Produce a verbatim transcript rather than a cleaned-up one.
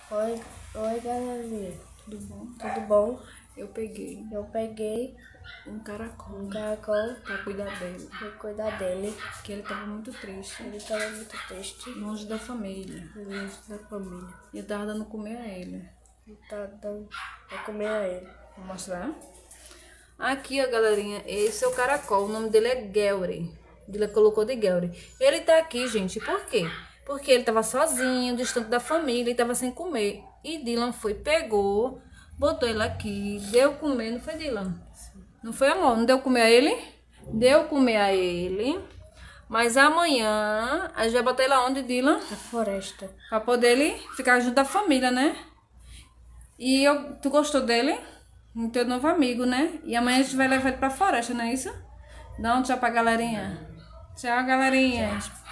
Oi, oi galerinha, Tudo bom? tudo bom? Eu peguei Eu peguei um caracol um caracol pra cuidar dele, pra cuidar dele. porque ele tava muito triste, Ele estava muito triste, longe da família. longe da família. E eu tava dando comer a ele. Ele tá dando pra comer a ele. Vou mostrar. Aqui, ó, galerinha, esse é o caracol. O nome dele é Gelry. Ele colocou de Gelry. Ele tá aqui, gente, por quê? Porque ele tava sozinho, distante da família, e tava sem comer. E Dylan foi, pegou, botou ele aqui, deu comer, não foi, Dylan? Não foi, amor? Não deu comer a ele? Deu comer a ele. Mas amanhã a gente vai botar ele aonde, Dylan? A floresta. Pra poder ele ficar junto da família, né? E eu, tu gostou dele? Um teu novo amigo, né? E amanhã a gente vai levar ele pra floresta, não é isso? Dá um tchau pra galerinha. Tchau, galerinha.